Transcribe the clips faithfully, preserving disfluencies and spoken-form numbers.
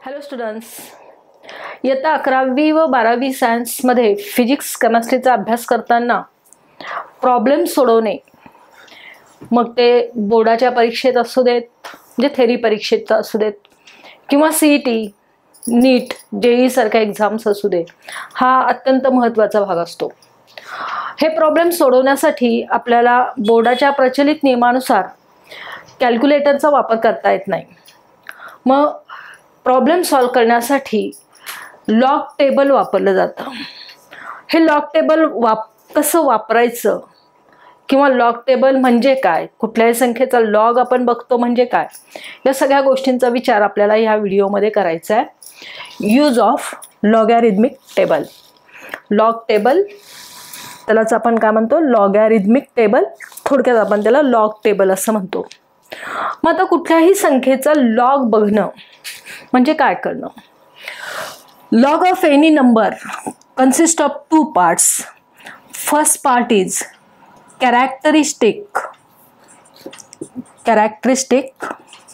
Hello students, इयत्ता अकरावी व बारावी सायन्समध्ये फिजिक्स केमिस्ट्रीचा अभ्यास करताना प्रॉब्लेम सोडवणे, मग ते बोर्डाच्या परीक्षेत असू देत, म्हणजे थेरी परीक्षेत असू देत, किंवा सी ई टी, नीट, जे ई सारख्या एक्झाम्स असू दे, हा अत्यंत महत्त्वाचा भाग असतो. हे प्रॉब्लेम सोडवण्यासाठी आपल्याला बोर्डाच्या प्रचलित नियमानुसार कॅल्क्युलेटरचा वापर करता येत नाही. मग प्रॉब्लेम सॉल्व करण्यासाठी लॉग टेबल वापरलं जातं. हे लॉग टेबल वाप कसं वापरायचं किंवा लॉग टेबल म्हणजे काय, कुठल्याही संख्येचा लॉग आपण बघतो म्हणजे काय, या सगळ्या गोष्टींचा विचार आपल्याला ह्या व्हिडिओमध्ये करायचा आहे. Use of logarithmic table. Log table त्यालाच आपण काय म्हणतो, लॉगॅरिथमिक टेबल, थोडक्यात आपण त्याला लॉग टेबल असं म्हणतो. मग आता कुठल्याही संख्येचा लॉग बघणं म्हणजे काय करणं. Log of any number consist of two parts. First part is characteristic characteristic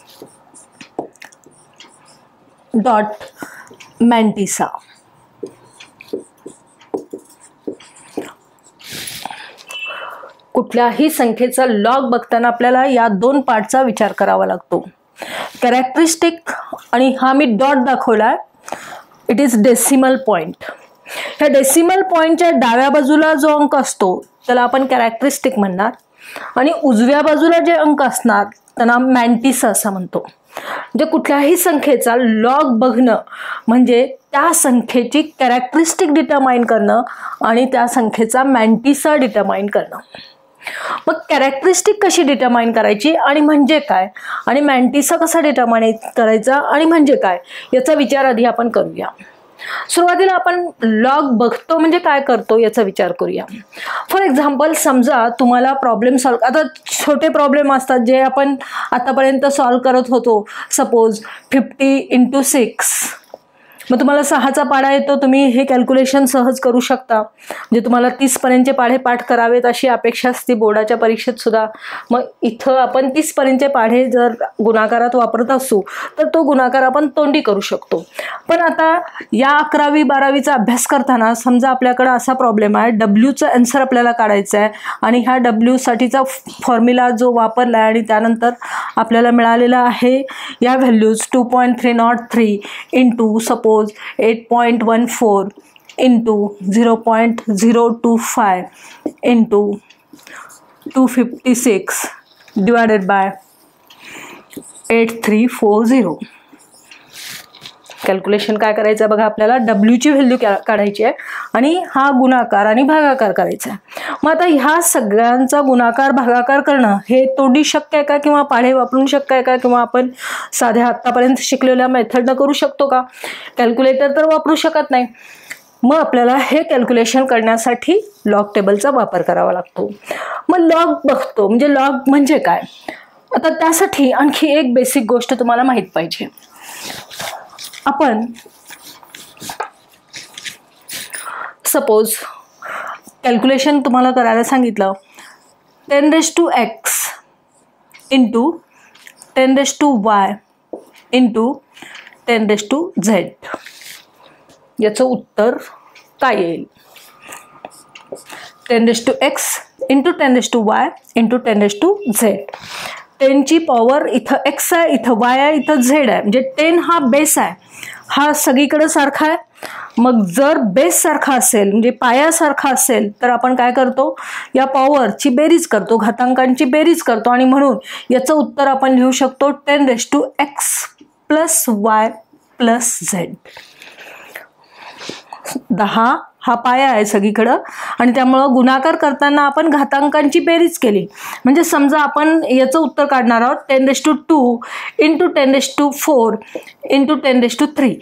dot mantissa. कुठल्याही संख्येचा लॉग बघताना आपल्याला या दोन पार्टचा विचार करावा लागतो. कॅरेक्टरिस्टिक, आणि हा मी डॉट दाखवला, इट इज डेसिमल पॉइंट. ह्या डेसिमल पॉइंटच्या डाव्या बाजूला जो अंक असतो त्याला आपण कॅरेक्टरिस्टिक म्हणणार, आणि उजव्या बाजूला जे अंक असणार त्यांना मॅन्टिसा असं म्हणतो. म्हणजे कुठल्याही संख्येचा लॉग बघणं म्हणजे त्या संख्येची कॅरेक्टरिस्टिक डिटरमाइन करणं आणि त्या संख्येचा मॅन्टिसा डिटरमाइन करणं. मग कॅरेक्टरिस्टिक कशी डिटरमाइन करायची आणि म्हणजे काय, आणि मॅन्टिसा कसा डिटरमाइन करायचा आणि म्हणजे काय, याचा विचार आधी आपण करूया. सुरुवातीला आपण लॉग बघतो म्हणजे काय करतो याचा विचार करूया. फॉर एक्झाम्पल, समजा तुम्हाला प्रॉब्लेम सॉल्व, आता छोटे प्रॉब्लेम असतात जे आपण आतापर्यंत सॉल्व करत होतो. सपोज फिफ्टी इंटू सिक्स, मग तुम्हाला सहाचा पाढा येतो, तुम्ही हे कॅल्क्युलेशन सहज करू शकता. म्हणजे तुम्हाला तीसपर्यंतचे पाढे पाठ करावेत अशी अपेक्षा असते बोर्डाच्या परीक्षेत सुद्धा. मग इथं आपण तीसपर्यंतचे पाढे जर गुणाकारात वापरत असू तर तो गुणाकार आपण तोंडी करू शकतो. पण आता या अकरावी बारावीचा अभ्यास करताना समजा आपल्याकडे असा प्रॉब्लेम आहे, डब्ल्यूचं आन्सर आपल्याला काढायचं आहे, आणि ह्या डब्ल्यूसाठीचा फॉर्म्युला जो वापरला आहे आणि त्यानंतर आपल्याला मिळालेला आहे या values two point three nought three into suppose eight point one four into zero point zero two five into two fifty six divided by eight three four zero. Calculation काय करायचं बघा, आपल्याला डब्ल्यूची व्हॅल्यू काढायची आहे आणि हा गुणाकार आणि भागाकार करायचा आहे. मग आता ह्या सगळ्यांचा गुणाकार भागाकार करणं हे तोंडी शक्य आहे का, किंवा पाढे वापरून शक्य आहे का, किंवा आपण साध्या आत्तापर्यंत शिकलेल्या मेथडनं करू शकतो का. कॅल्क्युलेटर तर वापरू शकत नाही. मग आपल्याला हे कॅल्क्युलेशन करण्यासाठी लॉग टेबलचा वापर करावा लागतो. मग लॉग बघतो म्हणजे लॉग म्हणजे काय. आता त्यासाठी आणखी एक बेसिक गोष्ट तुम्हाला माहीत पाहिजे. आपण सपोज कॅल्क्युलेशन तुम्हाला करायला सांगितलं, ten raise to x into ten raise to y into ten raise to z, याचं उत्तर काय येईल. Ten raise to x into ten raise to y into ten raise to z. टेनची पॉवर इथं x आहे, इथं वाय आहे, इथं झेड आहे. म्हणजे टेन हा बेस आहे, हा सगळीकडे सारखा आहे. मग जर बेस सारखा असेल म्हणजे पायासारखा असेल तर आपण काय करतो, या पॉवरची बेरीज करतो, घातांकांची बेरीज करतो, आणि म्हणून याचं उत्तर आपण लिहू शकतो ten raise to x plus y plus z. दहा हा पाया आहे सगळीकडं, आणि त्यामुळं गुणाकार करताना आपण घातांकांची बेरीज केली. म्हणजे समजा आपण याचं उत्तर काढणार आहोत ten raise to two into ten raise to four into ten raise to three.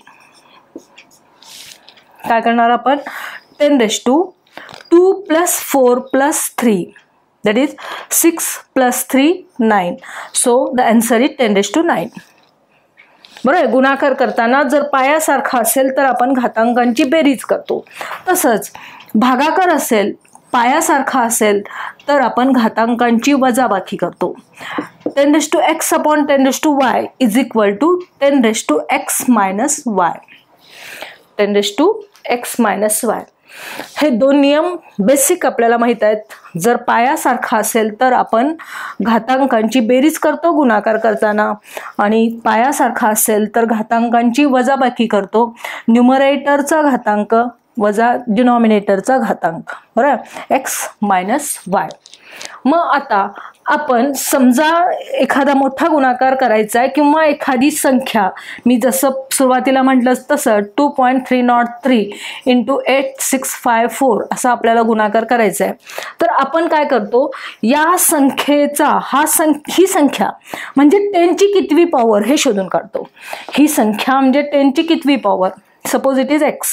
काय करणार आपण, ten raise to two plus four plus three, that is six plus three nine. So the answer is ten raise to nine. बरोबर. गुणाकार करताना जर पायासारखा असेल तर आपण घातांकांची बेरीज करतो. तसंच भागाकार असेल, पायासारखा असेल तर आपण घातांकांची वजाबाकी करतो. Ten raise to x upon ten raise to y is equal to ten raise to x minus y. Ten raise to x minus y हे दोन नियम बेसिक आपल्याला माहित आहेत. जर पायासारखा असेल तर आपण घातांकांची बेरीज करतो गुणाकार करताना, आणि पायासारखा असेल तर घातांकांची वजाबाकी करतो. न्यूमरेटरचा घातांक वजा डिनॉमिनेटरचा घातांक, बरोबर, एक्स मायनस वाय. मग आता आपण समजा एखादा मोठा गुणाकार करायचा आहे किंवा एखादी संख्या, मी जसं सुरुवातीला म्हटलं तसं two point three nought three into eight six five four असा आपल्याला गुणाकार करायचा आहे. तर आपण काय करतो, या संख्येचा हा सं ही संख्या म्हणजे टेनची कितवी पॉवर हे शोधून काढतो. ही संख्या म्हणजे टेनची कितवी power, suppose it is x,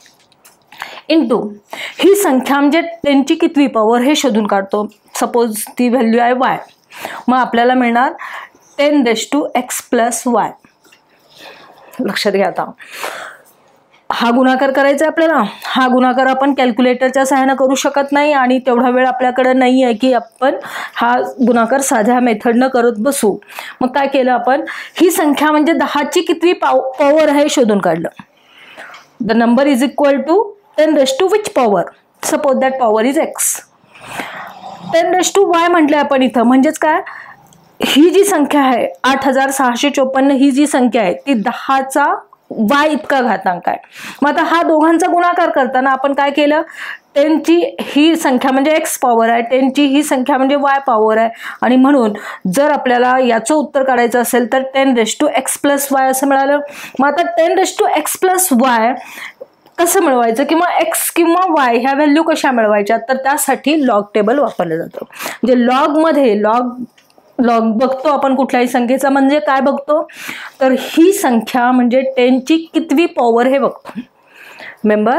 into ही संख्या म्हणजे टेनची कितवी पॉवर हे शोधून काढतो, सपोज ती व्हॅल्यू आहे वाय. मग आपल्याला मिळणार ten raise to x plus y. लक्षात घ्या, आता हा गुणाकार करायचा आहे आपल्याला. हा गुणाकार आपण कॅल्क्युलेटरच्या सहाय्याने करू शकत नाही आणि तेवढा वेळ आपल्याकडे नाही आहे की आपण हा गुणाकार साध्या मेथडनं करत बसू. मग काय केलं आपण, ही संख्या म्हणजे दहाची कितवी पाव पॉवर आहे शोधून काढलं. The number is equal to ten raise to which power, suppose that power is x. Ten raise to y म्हटलं आपण इथं, म्हणजेच काय, ही जी संख्या आहे आठ हजार सहाशे चोपन्न ही जी संख्या आहे ती दहाचा वाय इतका घातांक आहे. मग आता हा दोघांचा गुणाकार करताना आपण काय केलं, टेनची ही संख्या म्हणजे एक्स पॉवर आहे, टेनची ही संख्या म्हणजे वाय पॉवर आहे, आणि म्हणून जर आपल्याला याचं उत्तर काढायचं असेल तर ten raise to x plus y असं मिळालं. मग आता ten raise to x plus y कसं मिळवायचं किंवा एक्स किंवा वाय ह्या व्हॅल्यू कशा मिळवायच्या, तर त्यासाठी लॉग टेबल वापरलं जातं. म्हणजे लॉगमध्ये लॉग लॉग बघतो आपण कुठल्याही संख्येचा, म्हणजे काय बघतो, तर ही संख्या म्हणजे टेनची कितवी पॉवर हे बघतो. मेंबर,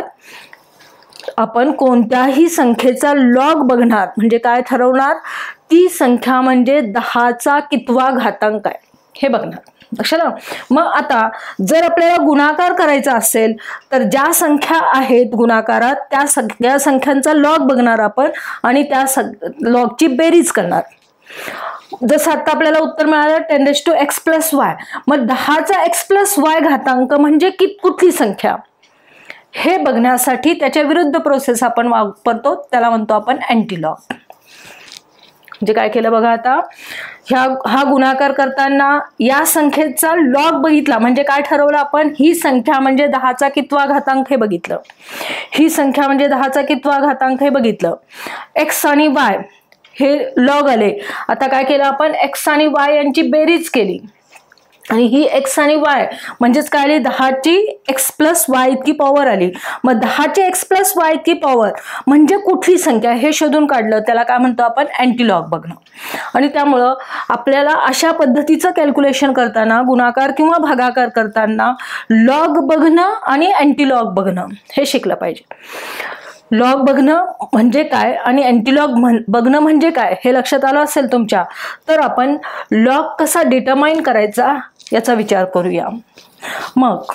आपण कोणत्याही संख्येचा लॉग बघणार म्हणजे काय ठरवणार, ती संख्या म्हणजे दहाचा कितवा घातांक आहे हे बघणार. लक्षात. मग आता जर आपल्याला गुणाकार करायचा असेल तर ज्या संख्या आहेत गुणाकारात त्या सगळ्या संख्यांचा लॉग बघणार आपण आणि त्या सग लॉगची बेरीज करणार. जसं आता आपल्याला उत्तर मिळालं ten raise to x plus y. मग दहाचा एक्स प्लस वाय घातांक म्हणजे की कुठली संख्या हे बघण्यासाठी त्याच्या विरुद्ध प्रोसेस आपण वापरतो, त्याला म्हणतो आपण अँटीलॉग. म्हणजे काय केलं बघा, आता ह्या हा गुणाकार करताना या संख्येचा लॉग बघितला म्हणजे काय ठरवलं आपण, ही संख्या म्हणजे दहाचा कितवा घातांक हे बघितलं, ही संख्या म्हणजे दहाचा कितवा घातांक हे बघितलं. एक्स आणि वाय हे लॉग आले. आता काय केलं आपण, एक्स आणि वाय यांची बेरीज केली आणि ही एक्स आणि वाय म्हणजेच काय आली, दहाची एक्स प्लस वाय इतकी पॉवर आली. मग दहाची एक्स प्लस वाय इतकी पॉवर म्हणजे कुठली संख्या हे शोधून काढलं, त्याला काय म्हणतो आपण अँटीलॉग बघणं. आणि त्यामुळं आपल्याला अशा पद्धतीचं कॅल्क्युलेशन करताना गुणाकार किंवा भागाकार करताना लॉग बघणं आणि अँटीलॉग बघणं हे शिकलं पाहिजे. लॉग बघणं म्हणजे काय आणि अँटीलॉग बघणं म्हणजे काय हे लक्षात आलं असेल तुमच्या, तर आपण लॉग कसा डिटरमाइन करायचा याचा विचार करूया. मग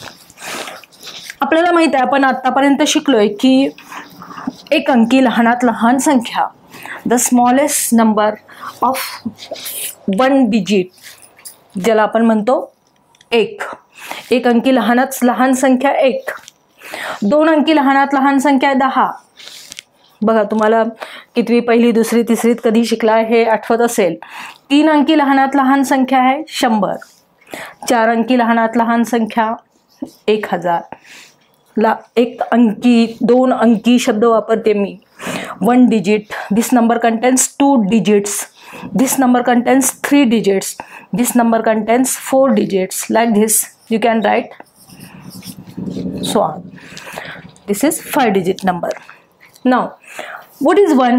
आपल्याला माहित आहे आपण आतापर्यंत शिकलोय की एक अंकी लहानात लहान संख्या, the smallest number of one digit, ज्याला आपण म्हणतो एक. एक अंकी लहानात लहान संख्या एक. दोन अंकी लहानात लहान संख्या दहा. बघा तुम्हाला कितवी पहिली दुसरी तिसरीत कधी शिकला हे आठवत असेल. तीन अंकी लहानात लहान संख्या आहे शंभर. चार अंकी लहानात लहान संख्या एक हजार. ला एक अंकी दोन अंकी शब्द वापरते मी. One digit, this number contains two digits, this number contains three digits, this number contains four digits. Like this you can write so on. This is five digit number. Now what is one?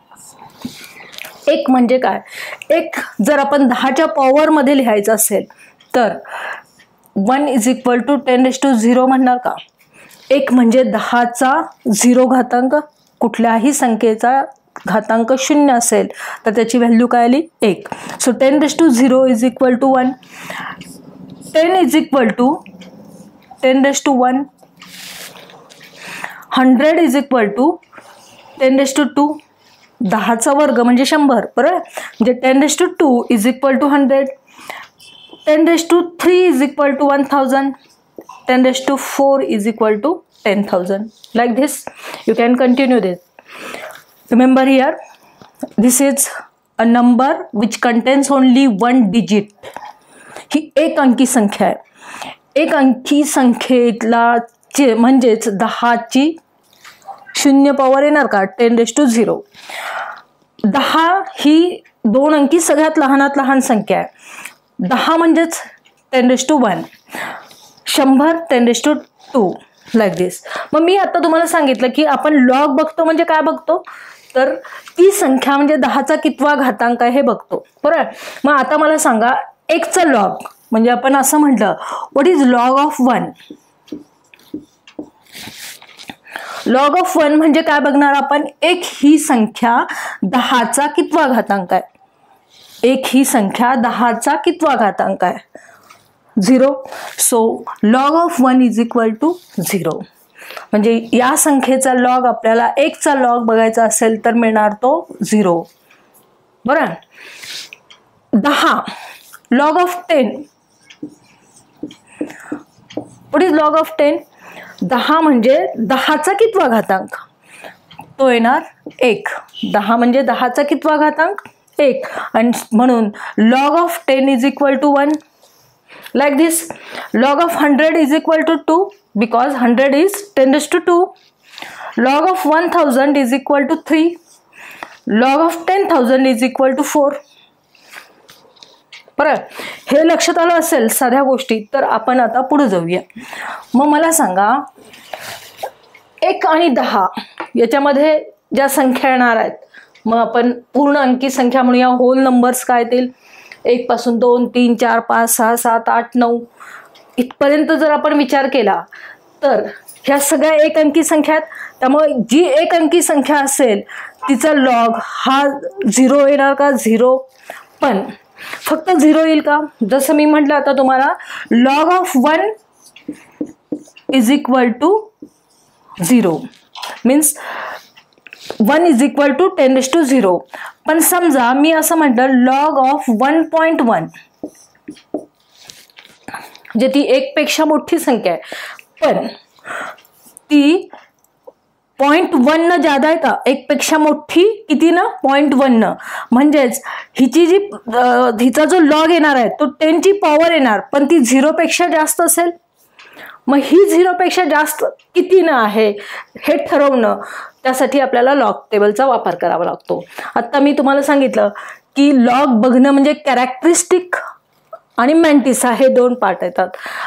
एक म्हणजे काय, एक जर आपण दहाच्या power मध्ये लिहायचं असेल तर one is equal to ten raise to zero म्हणणार का. एक म्हणजे दहाचा झिरो घातांक, कुठल्याही संख्येचा घातांक शून्य असेल तर त्याची व्हॅल्यू काय आली एक. So ten raise to zero is equal to one. Ten is equal to ten raise to one. Hundred is equal to ten raise to two. दहाचा वर्ग म्हणजे शंभर, बरोबर. म्हणजे ten raise to two is equal to hundred, ten raise to three is equal to one thousand, ten raise to four is equal to ten thousand. Like this you can continue this. Remember here this is a number which contains only one digit. ही एक अंकी संख्या आहे. एक अंकी संख्येतला चे म्हणजेच दहाची शून्य पॉवर येणार का, टेन रेस टू झिरो. दहा ही दोन अंकी सगळ्यात लहानात लहान संख्या आहे. दहा म्हणजेच टेन रेस टू वन, शंभर ten raise to two, like this. मग मी आता तुम्हाला सांगितलं की आपण लॉग बघतो म्हणजे काय बघतो, तर ती संख्या म्हणजे दहाचा कितवा घातांक आहे हे बघतो, बरोबर. मग आता मला सांगा एकचा लॉग म्हणजे आपण असं म्हटलं what is log of one. Log of one म्हणजे काय बघणार आपण, एक ही संख्या दहाचा कितवा घातांक आहे. एक ही संख्या दहाचा कितवा घातांक आहे, zero. So log of one is equal to zero. म्हणजे या संख्येचा लॉग आपल्याला एकचा लॉग बघायचा असेल तर मिळणार तो झिरो, बरोबर. दहा log of ten, what is log of ten. दहा म्हणजे दहाचा कितवा घातांक, तो येणार एक. दहा म्हणजे दहाचा कितवा घातांक, एक. आणि म्हणून log of ten is equal to one. Like this. Log of hundred is equal to two because hundred is ten raise to two. Log of one thousand is equal to three. Log of ten thousand is equal to four. बरं, हे लक्षात आलं असेल साध्या गोष्टी. तर आपण आता पुढे जाऊया. मग मला सांगा एक आणि दहा याच्यामध्ये ज्या संख्या येणार आहेत, मग आपण पूर्ण अंकी संख्या म्हणूया. होल नंबर्स काय येतील, एक पासून दोन तीन चार पाच सहा सात आठ नऊ इथपर्यंत जर आपण विचार केला तर ह्या सगळ्या एक अंकी संख्या आहेत. त्यामुळे जी एक अंकी संख्या असेल तिचा लॉग हा झिरो येणार का, झिरो. पण फक्त झिरो येईल का, जसं मी म्हटलं आता तुम्हाला log of one is equal to zero means one is equal to ten raise to zero. पण समजा मी असं म्हटलं log of one point one, म्हणजे ती एक पेक्षा मोठी संख्या आहे पण ती पॉईंट वन न ज्यादा आहे का, एक पेक्षा मोठी किती ना, पॉईंट वन न. म्हणजेच हिची जी हिचा जो लॉग येणार आहे तो टेनची पॉवर येणार पण ती झिरो पेक्षा जास्त असेल. मग ही झिरो पेक्षा जास्त किती न आहे हे ठरवणं, त्यासाठी आपल्याला लॉग टेबलचा वापर करावा लागतो. आता मी तुम्हाला सांगितलं की लॉग बघणं म्हणजे कॅरेक्टरिस्टिक आणि मॅन्टिसा हे दोन पार्ट येतात.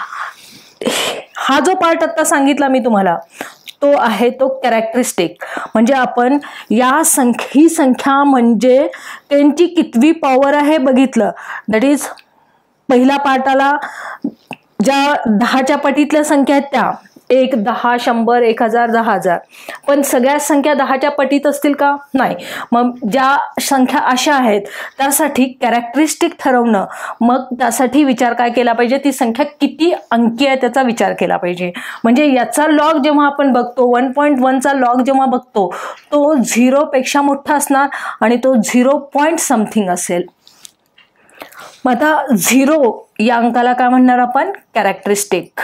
हा जो पार्ट आता सांगितला मी तुम्हाला तो आहे तो कॅरेक्टरिस्टिक. म्हणजे आपण या संख्या ही संख्या म्हणजे त्यांची कितवी पॉवर आहे बघितलं. दॅट इज पहिल्या पार्टाला ज्या दहाच्या पटीतल्या संख्या आहेत त्या एक, दहा, शंभर, एक हजार, दहा हजार. पण सगळ्या संख्या दहाच्या पटीत असतील का, नाही. मग ज्या संख्या अशा आहेत त्यासाठी कॅरेक्टरिस्टिक ठरवणं, मग त्यासाठी विचार काय केला पाहिजे, ती संख्या किती अंकी आहे त्याचा विचार केला पाहिजे. म्हणजे याचा लॉग जेव्हा आपण बघतो वन पॉईंट वनचा लॉग जेव्हा बघतो तो झिरोपेक्षा मोठा असणार आणि तो झिरो पॉईंट समथिंग असेल. मग आता झिरो या अंकाला काय म्हणणार आपण, कॅरेक्टरिस्टिक.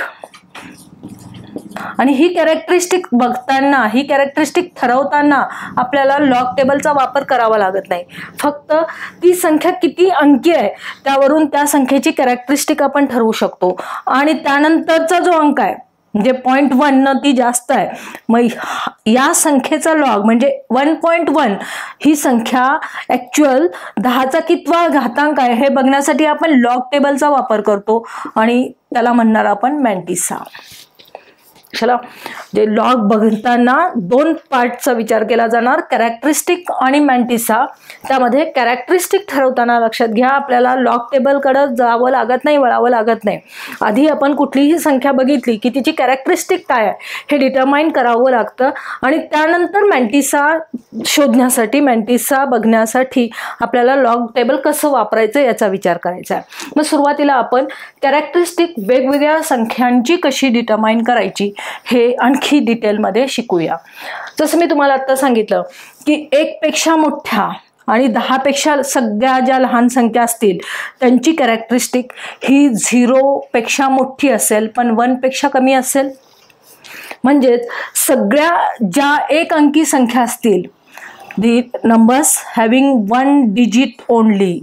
आणि ही कॅरेक्टरिस्टिक बघताना ही कॅरेक्टरिस्टिक ठरवताना आपल्याला लॉग टेबलचा वापर करावा लागत नाही. फक्त ती संख्या किती अंकी आहे त्यावरून त्या संख्येची कॅरेक्टरिस्टिक आपण ठरवू शकतो. आणि त्यानंतरचा जो अंक आहे म्हणजे पॉईंट वन न ती जास्त आहे, मग या संख्येचा लॉग म्हणजे वन पॉईंट वन ही संख्या ॲक्च्युअल दहाचा कितवा घातांक आहे हे बघण्यासाठी आपण लॉग टेबलचा वापर करतो आणि त्याला म्हणणार आपण मॅन्टिसा. चला, जे लॉग बघताना दोन पार्टचा विचार केला जाणार, कॅरेक्टरिस्टिक आणि मॅन्टिसा. त्यामध्ये कॅरेक्टरिस्टिक ठरवताना लक्षात घ्या आपल्याला लॉग टेबलकडे जावं लागत नाही, वळावं लागत नाही. आधी आपण कुठलीही संख्या बघितली की तिची कॅरेक्टरिस्टिक काय आहे हे डिटरमाइन करावं लागतं आणि त्यानंतर मॅन्टिसा शोधण्यासाठी मॅन्टिसा बघण्यासाठी आपल्याला लॉग टेबल कसं वापरायचं याचा विचार करायचा आहे. मग सुरुवातीला आपण कॅरेक्टरिस्टिक वेगवेगळ्या संख्यांची कशी डिटरमाइन करायची हे आणखी डिटेलमध्ये शिकूया. जसं मी तुम्हाला आता सांगितलं की एक पेक्षा मोठ्या आणि दहा पेक्षा सगळ्या ज्या लहान संख्या असतील त्यांची कॅरेक्टरिस्टिक ही झिरो पेक्षा मोठी असेल पण वन पेक्षा कमी असेल. म्हणजेच सगळ्या ज्या एक अंकी संख्या असतील, the numbers having one digit only,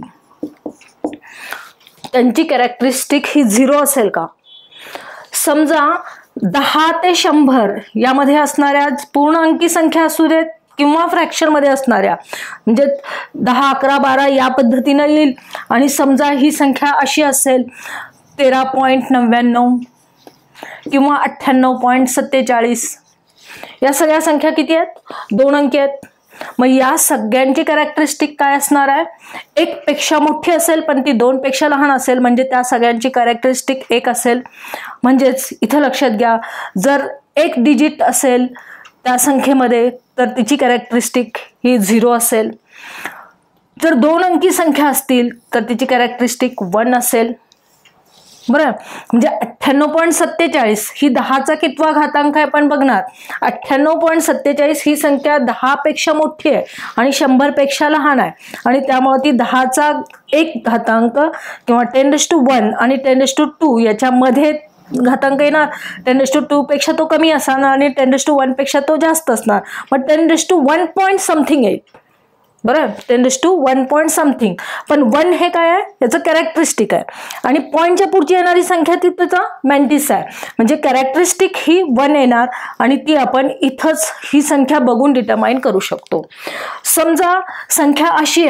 त्यांची कॅरेक्टरिस्टिक ही झिरो असेल का. समजा दहा ते शंभर यामध्ये असणाऱ्या पूर्ण अंकी संख्या असू देत किंवा फ्रॅक्शनमध्ये असणाऱ्या, म्हणजे दहा अकरा बारा या पद्धतीनं येईल. आणि समजा ही संख्या अशी असेल तेरा पॉईंट नव्याण्णव किंवा अठ्ठ्याण्णव पॉईंट सत्तेचाळीस, या सगळ्या संख्या किती आहेत, दोन अंकी आहेत. मग या सगळ्यांची कॅरेक्टरिस्टिक काय असणार आहे, एक पेक्षा मोठी असेल पण ती दोन पेक्षा लहान असेल, म्हणजे त्या सगळ्यांची कॅरेक्टरिस्टिक एक असेल. म्हणजेच इथं लक्षात घ्या, जर एक डिजिट असेल त्या संख्येमध्ये तर तिची कॅरेक्टरिस्टिक ही झिरो असेल. जर दोन अंकी संख्या असतील तर तिची कॅरेक्टरिस्टिक वन असेल. बरं, म्हणजे अठ्ठ्याण्णव पॉईंट सत्तेचाळीस ही दहाचा कितवा घातांक आहे आपण बघणार. अठ्ठ्याण्णव पॉईंट सत्तेचाळीस ही संख्या दहा पेक्षा मोठी आहे आणि शंभर पेक्षा लहान आहे आणि त्यामुळे ती दहाचा एक घातांक किंवा टेन रेस टू वन आणि टेन रेस टू टू याच्यामध्ये घातांक येणार. टेन रेस टू टू पेक्षा तो कमी असणार आणि टेन रेस टू वन पेक्षा तो जास्त असणार. मग ten raise to one point something येईल. बरं, ten raise to one point something. पण वन हे काय आहे, याचं कॅरेक्टरिस्टिक आहे आणि पॉईंटच्या पुढची येणारी संख्या ती त्याचा मॅन्टिस आहे. म्हणजे कॅरेक्टरिस्टिक ही वन येणार आणि ती आपण इथंच ही संख्या बघून डिटरमाइन करू शकतो. समजा संख्या अशी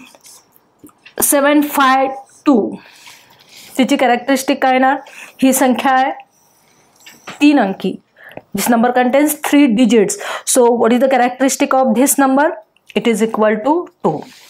आहे सेवन फाय टू, तिची कॅरेक्टरिस्टिक काय येणार, ही संख्या आहे तीन अंकी. This number contains three digits. So what is the characteristic of this number, it is equal to two.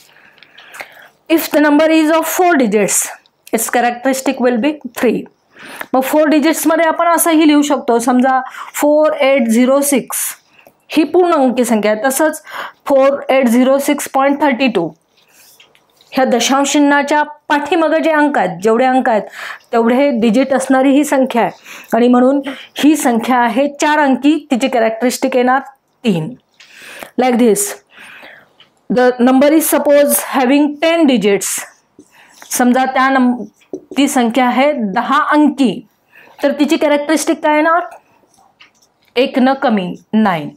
If the number is of four digits, its characteristic will be three. मग four digits मध्ये आपण असंही लिहू शकतो. समजा four eight zero six ही पूर्ण अंकी संख्या आहे. तसंच four eight zero six point thirty two ह्या दशांश चिन्हाच्या पाठीमागे जे अंक आहेत, जेवढे अंक आहेत तेवढे डिजिट असणारी ही संख्या आहे आणि म्हणून ही संख्या आहे चार अंकी. तिची कॅरेक्टरिस्टिक येणार तीन. Like this, the number is suppose having ten digits. समजा त्या नंब ती संख्या आहे दहा अंकी, तर तिची कॅरेक्टरिस्टिक काय येणार, एक न कमी नाईन.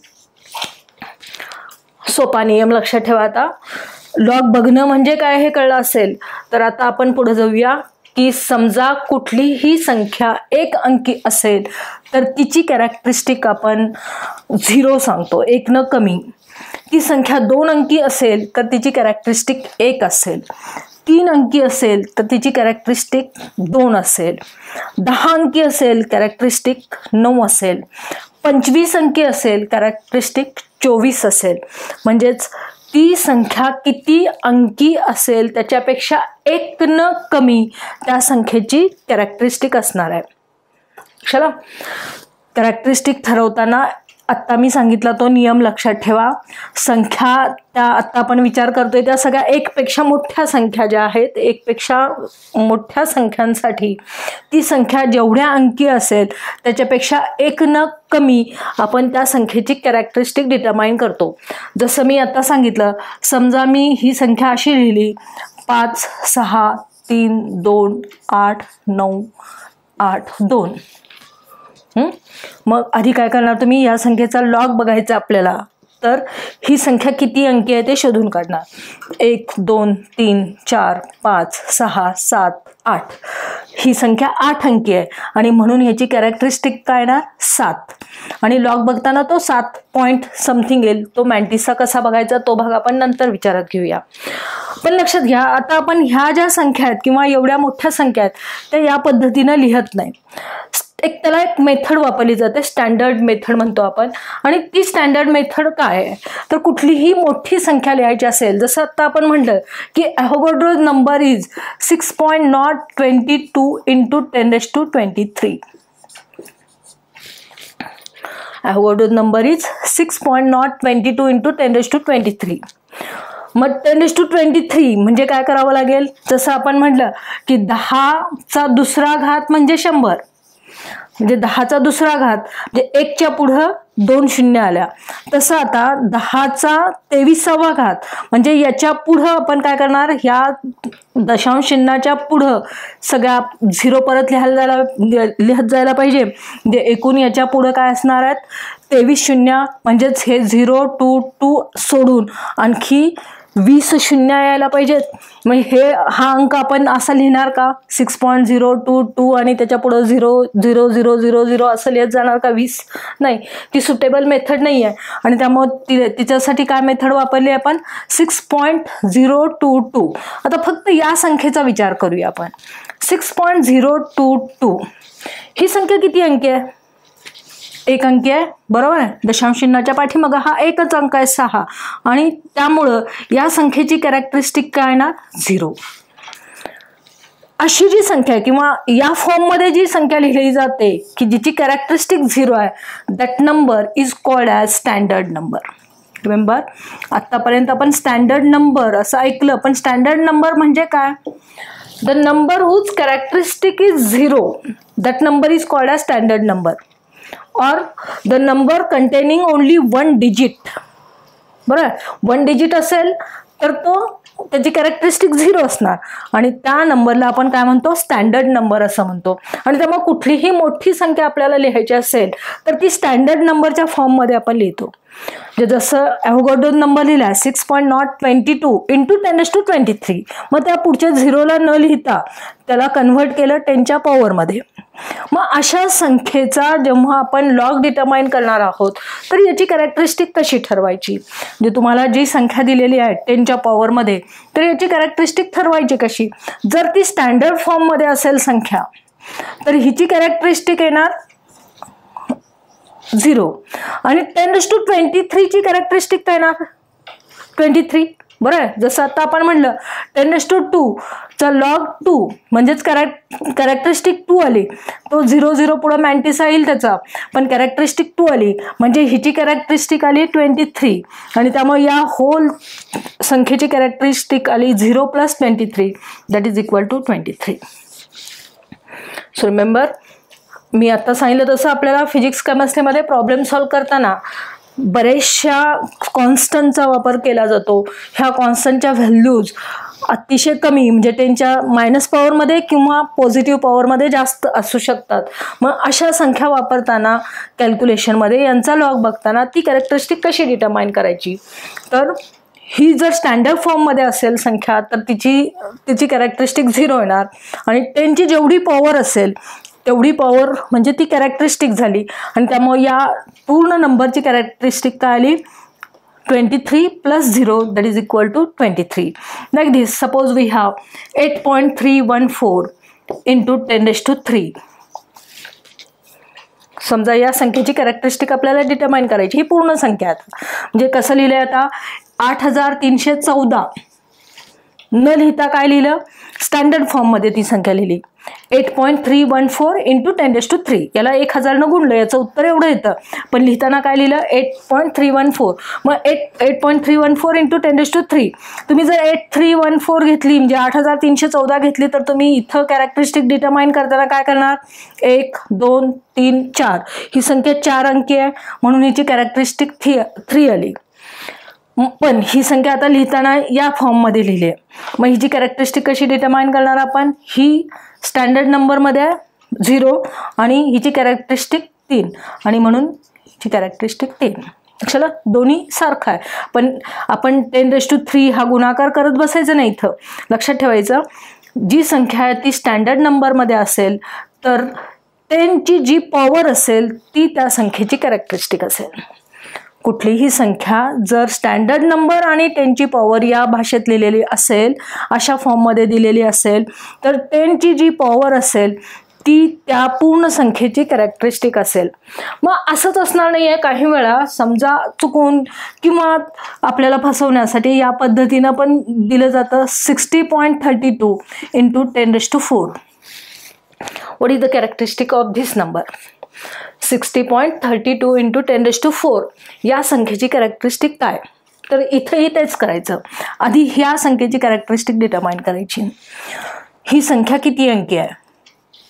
सोपा नियम लक्षात ठेवा. आता लॉग बघणं म्हणजे काय हे कळलं असेल तर आता आपण पुढे जाऊया की समजा कुठलीही संख्या एक अंकी असेल तर तिची कॅरेक्टरिस्टिक आपण झिरो सांगतो, एक न कमी. ती संख्या दोन अंकी असेल तर तिची कॅरेक्टरिस्टिक एक असेल. तीन अंकी असेल तर तिची कॅरेक्टरिस्टिक दोन असेल. दहा अंकी असेल कॅरेक्टरिस्टिक नऊ असेल. पंचवीस अंकी असेल कॅरेक्टरिस्टिक चोवीस असेल. म्हणजेच ती संख्या किती अंकी असेल त्याच्यापेक्षा एक न कमी त्या संख्येची कॅरेक्टरिस्टिक असणार आहे. चला, कॅरेक्टरिस्टिक ठरवताना आत्ता मी सांगितला तो नियम लक्षात ठेवा. संख्या त्या आत्ता आपण विचार करतोय त्या सगळ्या एकपेक्षा मोठ्या संख्या ज्या आहेत, एकपेक्षा मोठ्या संख्यांसाठी ती संख्या जेवढ्या अंकी असेल त्याच्यापेक्षा एक न कमी आपण त्या संख्येची कॅरेक्टरिस्टिक डिटरमाइन करतो. जसं मी आता सांगितलं, समजा मी ही संख्या अशी लिहिली पाच सहा तीन दोन आठ नऊ आठ दोन. मग आधी काय करणार तुम्ही, या संख्येचा लॉग बघायचा आपल्याला. तर ही संख्या किती अंकी आहे ते शोधून काढणार. एक दोन तीन चार पाच सहा सात आठ, ही संख्या आठ अंकी आहे आणि म्हणून ह्याची कॅरेक्टरिस्टिक काय ना सात. आणि लॉग बघताना तो सात पॉईंट समथिंग येईल. तो मॅन्टिसचा कसा बघायचा तो भाग आपण नंतर विचारात घेऊया. पण लक्षात घ्या, आता आपण ह्या ज्या संख्या आहेत किंवा एवढ्या मोठ्या संख्या आहेत त्या या पद्धतीनं लिहत नाही. एक त्याला एक मेथड वापरली जाते, स्टँडर्ड मेथड म्हणतो आपण. आणि ती स्टँडर्ड मेथड काय आहे तर कुठलीही मोठी संख्या लिहायची असेल, जसं आता आपण म्हटलं की Avogadro number is six point nought twenty two into ten raise to twenty three. Avogadro number is six point nought twenty two into ten raise to twenty three. मग ten raise to twenty three म्हणजे काय करावं लागेल, जसं आपण म्हटलं की दहाचा दुसरा घात म्हणजे शंभर. म्हणजे दहाचा दुसरा घात म्हणजे एकच्या पुढं दोन शून्य आल्या, तसं आता दहाचा तेविसावा घात म्हणजे याच्या पुढं आपण काय करणार, ह्या दशांश चिन्हाच्या पुढं सगळ्या झिरो परत लिहायला जायला लिहत जायला पाहिजे. म्हणजे एकूण याच्या पुढं काय असणार आहेत, तेवीस शून्य, म्हणजेच हे झिरो टू टू सोडून आणखी वीस शून्य यायला पाहिजेत. मग हे हा अंक आपण असा लिहिणार का, six point zero two two आणि त्याच्या पुढं zero zero zero zero zero असं लिहित जाणार का वीस? नाही, ती सुटेबल मेथड नाही आहे. आणि त्यामुळे ती तिच्यासाठी काय मेथड वापरली आपण, six point zero two two. आता फक्त या संख्येचा विचार करूया आपण. Six point zero two two ही संख्या किती अंकी आहे, एक अंकी आहे, बरोबर आहे. दशांश चिन्हाच्या पाठीमागे हा एकच अंक आहे, सहा, आणि त्यामुळं या संख्येची कॅरेक्टरिस्टिक काय ना, झिरो. अशी जी संख्या आहे किंवा या फॉर्ममध्ये जी संख्या लिहिली जाते की जिची कॅरेक्टरिस्टिक झिरो आहे, that number is called as standard number. Remember, आतापर्यंत आपण स्टँडर्ड नंबर असं ऐकलं, पण स्टँडर्ड नंबर म्हणजे काय, the number whose characteristic is zero, that number is called as standard number. और the number containing only one digit. बरोबर, one digit असेल तर तो त्याची कॅरेक्टरिस्टिक झिरो असणार आणि त्या नंबरला आपण काय म्हणतो, स्टँडर्ड नंबर असं म्हणतो. आणि त्यामुळे कुठलीही मोठी संख्या आपल्याला लिहायची असेल तर ती स्टँडर्ड नंबरच्या फॉर्ममध्ये आपण लिहितो. जसं ॲव्होगाड्रो नंबर लिहिला six point nought twenty two into ten raise to twenty three, मग त्या पुढच्या झिरोला न लिहिता त्याला कन्व्हर्ट केलं टेनच्या पॉवरमध्ये. मग अशा संख्येचा जेव्हा आपण लॉग डिटरमाइन करणार आहोत तर याची कॅरेक्टरिस्टिक कशी ठरवायची, म्हणजे तुम्हाला जी संख्या दिलेली आहे टेनच्या पॉवरमध्ये, तर याची कॅरेक्टरिस्टिक ठरवायची कशी. जर ती स्टँडर्ड फॉर्ममध्ये असेल संख्या तर हिची कॅरेक्टरिस्टिक येणार झिरो, आणि टेन रेज टू ट्वेंटी थ्रीची कॅरेक्टरिस्टिक काय येणार, ट्वेंटी थ्री. बरं आहे, जसं आता आपण म्हणलं टेन रेज टू टू चा लॉग टू म्हणजेच कॅरेक्ट कॅरेक्टरिस्टिक टू आली, तो झिरो झिरो पुढं मॅन्टिसा येईल त्याचा, पण कॅरेक्टरिस्टिक टू आली म्हणजे हिची कॅरेक्टरिस्टिक आली ट्वेंटी थ्री, आणि त्यामुळे या होल संख्येची कॅरेक्टरिस्टिक आली zero plus twenty three, that is equal to twenty three. So remember, मी आता सांगितलं तसं आपल्याला फिजिक्स केमिस्ट्रीमध्ये प्रॉब्लेम सॉल्व करताना बरेचशा कॉन्स्टंटचा वापर केला जातो. ह्या कॉन्स्टंटच्या व्हॅल्यूज अतिशय कमी म्हणजे त्यांच्या मायनस पॉवरमध्ये किंवा पॉझिटिव्ह पॉवरमध्ये जास्त असू शकतात. मग अशा संख्या वापरताना कॅल्क्युलेशनमध्ये यांचा लॉग बघताना ती कॅरेक्टरिस्टिक कशी डिटरमाइन करायची, तर ही जर स्टँडर्ड फॉर्ममध्ये असेल संख्या तर तिची तिची कॅरेक्टरिस्टिक झिरो येणार, आणि टेनची जेवढी पॉवर असेल तेवढी पॉवर म्हणजे ती कॅरेक्टरिस्टिक झाली, आणि त्यामुळे या पूर्ण नंबरची कॅरेक्टरिस्टिक काय आली, twenty three plus zero that is equal to twenty three. Like this, suppose we have eight point three one four into ten raise to three. समजा या संख्येची कॅरेक्टरिस्टिक आपल्याला डिटरमाइन करायची, ही पूर्ण संख्या आहे. म्हणजे कसं लिहिलं आहे आता, आठ हजार तीनशे चौदा न लिहिता काय लिहिलं, स्टँडर्ड फॉर्ममध्ये ती संख्या लिहिली, eight point three one four into ten raise to three. याला एक हजारनं गुणलं, याचं उत्तर एवढं येतं, पण लिहिताना काय लिहिलं, eight point three one four. मग eight eight point three one four into ten raise to three. तुम्ही जर एट थ्री वन फोर घेतली म्हणजे आठ हजार तीनशे चौदा घेतली तर तुम्ही इथं कॅरेक्टरिस्टिक डिटरमाइन करताना काय करणार, एक दोन तीन चार, ही संख्या चार अंकी आहे म्हणून हिची कॅरेक्टरिस्टिक थ्री थ्री आली. पण ही संख्या आता लिहिताना या फॉर्ममध्ये लिहिली आहे, मग हिची कॅरेक्टरिस्टिक कशी डिटरमाइन करणार आपण, ही स्टँडर्ड नंबरमध्ये आहे झिरो आणि हिची कॅरेक्टरिस्टिक तीन, आणि म्हणून हिची कॅरेक्टरिस्टिक तीन. लक्षात, दोन्ही सारखं आहे, पण आपण टेन रेज टू थ्री हा गुणाकार करत बसायचं नाही. इथं लक्षात ठेवायचं, जी संख्या आहे ती स्टँडर्ड नंबरमध्ये असेल तर टेनची जी पॉवर असेल ती त्या संख्येची कॅरेक्टरिस्टिक असेल. कुठलीही संख्या जर स्टँडर्ड नंबर आणि टेनची पॉवर या भाषेत लिहिलेली असेल, अशा फॉर्ममध्ये दिलेली असेल, तर टेनची जी पॉवर असेल ती त्या पूर्ण संख्येची कॅरेक्टरिस्टिक असेल. मग असंच असणार नाही आहे, काही वेळा समजा चुकून किंवा आपल्याला फसवण्यासाठी या पद्धतीनं पण दिलं जातं sixty point thirty two into ten raise to four. What is the characteristic of this number, sixty point thirty two into ten raise to four. या संख्येची कॅरेक्टरिस्टिक काय, तर इथंही तेच करायचं. आधी ह्या संख्येची कॅरेक्टरिस्टिक डिटरमाइन करायची. ही संख्या किती अंकी आहे,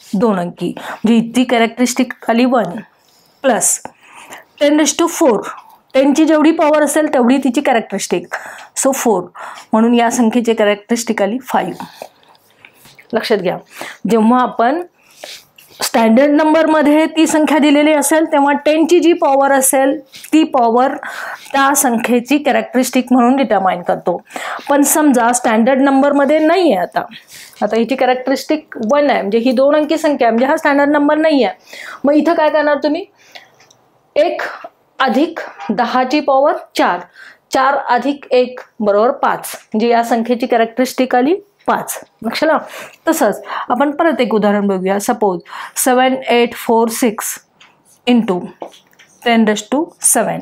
दोन अंकी, म्हणजे इथली कॅरेक्टरिस्टिक आली one plus ten raise to four, टेनची जेवढी पॉवर असेल तेवढी तिची कॅरेक्टरिस्टिक, सो फोर, म्हणून या संख्येची कॅरेक्टरिस्टिक आली फाईव्ह. लक्षात घ्या, जेव्हा आपण स्टँडर्ड नंबरमध्ये ती संख्या दिलेली असेल तेव्हा टेनची जी पॉवर असेल ती पॉवर त्या संख्येची कॅरेक्टरिस्टिक म्हणून डिटरमाइन करतो. पण समजा स्टँडर्ड नंबरमध्ये नाही आहे, आता आता हिची कॅरेक्टरिस्टिक वन आहे, म्हणजे ही दोन अंकी संख्या आहे, म्हणजे हा स्टँडर्ड नंबर नाही आहे. मग इथं काय करणार तुम्ही, एक अधिक दहाची पॉवर चार, चार अधिक एक बरोबर पाच, म्हणजे या संख्येची कॅरेक्टरिस्टिक आली पाच. लक्षात. तसंच आपण परत एक उदाहरण बघूया. Suppose seven eight four six into ten raise to seven,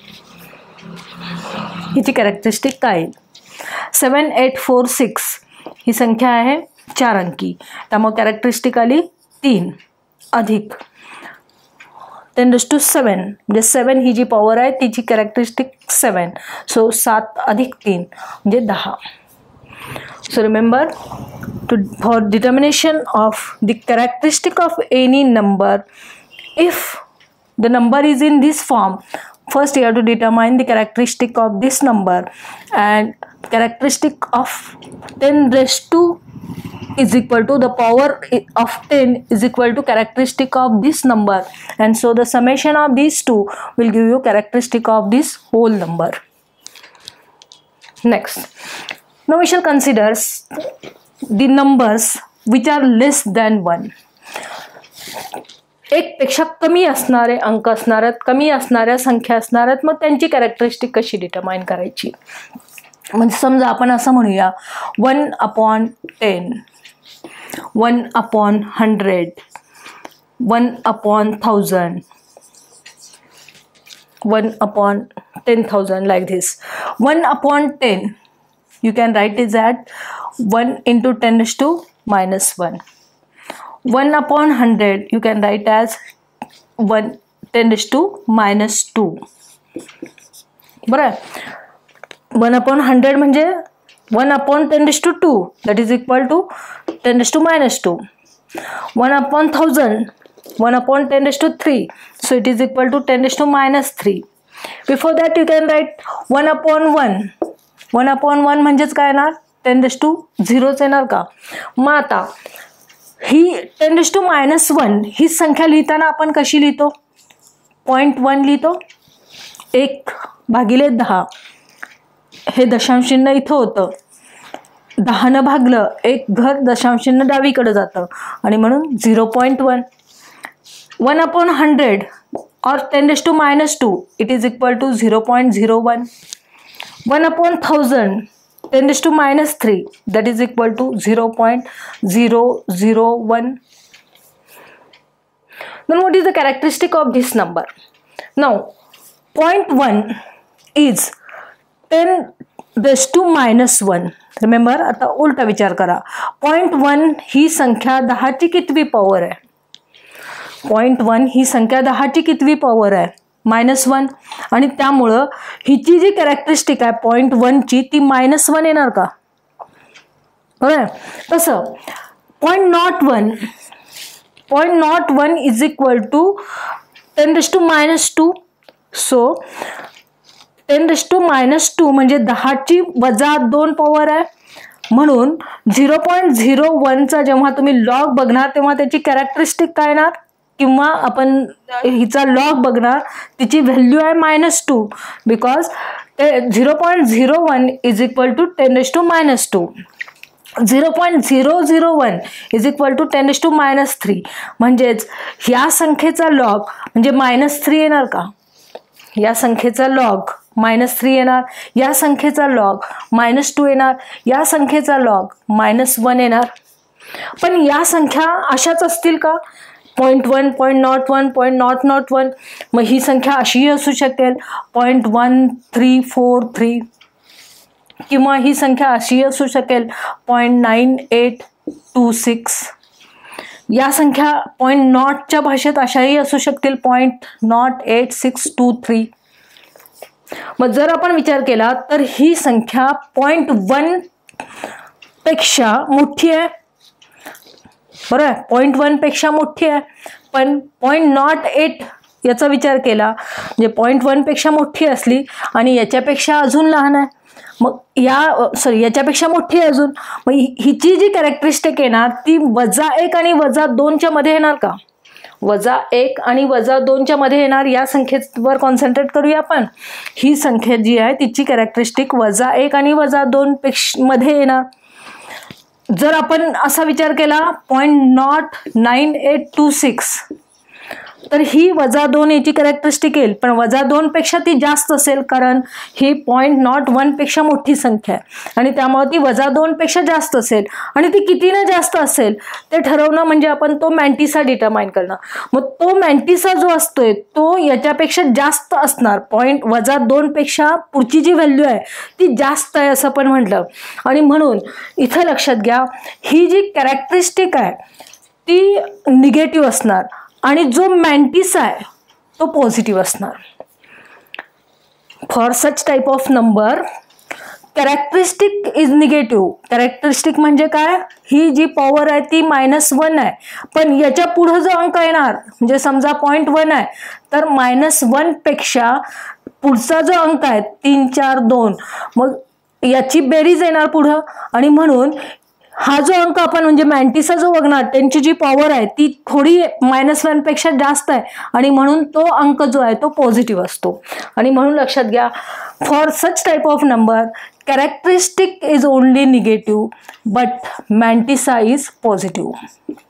हिची कॅरेक्टरिस्टिक काय येईल. सेवन एट फोर सिक्स ही संख्या आहे चार अंकी, त्यामुळे कॅरेक्टरिस्टिक आली तीन अधिक टेन रेस टू सेवन, म्हणजे सेवन ही जी पॉवर आहे तिची कॅरेक्टरिस्टिक सेवन, सो सात अधिक तीन म्हणजे दहा. So remember, to for determination of the characteristic of any number, if the number is in this form, first you have to determine the characteristic of this number, and characteristic of ten raised to is equal to the power of ten is equal to characteristic of this number, and so the summation of these two will give you characteristic of this whole number. Next, now we shall consider the numbers which are less than one. एक पेक्षा कमी असणारे अंक असणार आहेत, कमी असणाऱ्या संख्या असणार आहेत, मग त्यांची कॅरेक्टरिस्टिक कशी डिटरमाइन करायची. म्हणजे समजा आपण असं म्हणूया one upon ten, one upon hundred, one upon thousand, one upon ten thousand, like this. One upon ten you can write it as one into ten raised to minus one. one upon one hundred you can write as one ten raised to minus two. बरं, one upon one hundred म्हणजे one upon ten raised to two, that is equal to ten raised to minus two. one upon one thousand, one upon ten raised to three, so it is equal to ten raised to minus three. Before that you can write one upon one. One upon one म्हणजेच काय येणार, ten raise to झिरोच येणार का. मग आता ही ten raise to minus one ही संख्या लिहिताना आपण कशी लिहितो, पॉईंट वन लिहितो, एक भागिले दहा, हे दशांश चिन्ह इथं होतं, दहानं भागलं एक घर दशांश चिन्ह डावीकडे जातं आणि म्हणून zero point one. One upon hundred और ten raise to minus two it is equal to zero point zero one. one upon thousand, ten raised to minus three, that is equal to zero point zero zero one. Then what is the characteristic of this number? Now zero point one is ten raised to minus one. Remember, आता उलटा विचार करा. zero point one ही संख्या दहाची कितवी power आहे, zero point one ही संख्या दहाची कितवी पॉवर आहे, मायनस वन, आणि त्यामुळं हिची जी कॅरेक्टरिस्टिक आहे पॉईंट वनची ती मायनस वन येणार का. बरोबर. तसं point nought one, point nought one is equal to ten raise to minus two, so ten raise to minus two म्हणजे दहाची वजा दोन पॉवर आहे, म्हणून झिरो पॉईंट झिरो वनचा जेव्हा तुम्ही लॉग बघणार तेव्हा त्याची कॅरेक्टरिस्टिक काय येणार, किंवा आपण हिचा लॉग बघणार तिची व्हॅल्यू आहे minus two, because zero point zero one is equal to ten raise to minus two. Zero point zero zero one is equal to ten raise to minus three, म्हणजेच या संख्येचा लॉग म्हणजे minus three येणार का, या संख्येचा log minus three येणार, या संख्येचा लॉग मायनस टू येणार, या संख्येचा लॉग मायनस वन येणार. पण या संख्या अशाच असतील का, point one, point nought one, point nought nought one, मग ही संख्या अशीही असू शकेल point one three four three, किंवा ही संख्या अशी असू शकेल point nine eight two six. या संख्या पॉईंट नॉटच्या भाषेत अशाही असू शकतील point nought eight six two three. मग जर आपण विचार केला तर ही संख्या पॉईंट वन पेक्षा मोठी आहे, बरोबर आहे, पॉईंट वनपेक्षा मोठी आहे. पण पॉईंट नॉट एट याचा विचार केला म्हणजे पॉईंट वनपेक्षा मोठी असली आणि याच्यापेक्षा अजून लहान आहे, मग या सॉरी याच्यापेक्षा मोठी आहे अजून, मग हिची जी कॅरेक्टरिस्टिक येणार ती वजा एक आणि वजा दोनच्या मध्ये येणार का? वजा एक आणि वजा दोनच्या मध्ये येणार. या संख्येवर कॉन्सन्ट्रेट करूया आपण. ही संख्या जी आहे तिची कॅरेक्टरिस्टिक वजा एक आणि वजा दोन पेक्षा मध्ये येणार. जर आपण असा विचार केला point nought nine eight two six, तर ही वजा दोन याची कॅरेक्टरिस्टिक येईल, पण वजा दोन पेक्षा ती जास्त असेल कारण ही पॉईंट नॉट वन पेक्षा मोठी संख्या आहे आणि त्यामुळे ती वजा दोन पेक्षा जास्त असेल. आणि ती कितीने जास्त असेल ते ठरवणं म्हणजे आपण तो मॅन्टिसा डिटरमाइन करणं. मग तो मॅन्टिसा जो असतोय तो याच्यापेक्षा जास्त असणार, पॉईंट वजा दोन पेक्षा पुढची जी व्हॅल्यू आहे ती जास्त आहे असं पण म्हटलं. आणि म्हणून इथं लक्षात घ्या ही जी कॅरेक्टरिस्टिक आहे ती निगेटिव्ह असणार आणि जो मॅन्टिसा आहे तो पॉझिटिव्ह असणार. For such type of number characteristic is negative. Characteristic म्हणजे काय? ही जी पॉवर आहे ती मायनस वन आहे, पण याच्या पुढे जो अंक येणार म्हणजे समजा पॉईंट वन आहे तर मायनस वन पेक्षा पुढचा जो अंक आहे तीन चार दोन, मग याची बेरीज येणार पुढं आणि म्हणून हा जो अंक आपण म्हणजे मॅन्टिसा जो बघणार त्यांची जी पॉवर आहे ती थोडी मायनस वन पेक्षा जास्त आहे आणि म्हणून तो अंक जो आहे तो पॉझिटिव्ह असतो. आणि म्हणून लक्षात घ्या for such type of number characteristic is only negative but mantissa is positive.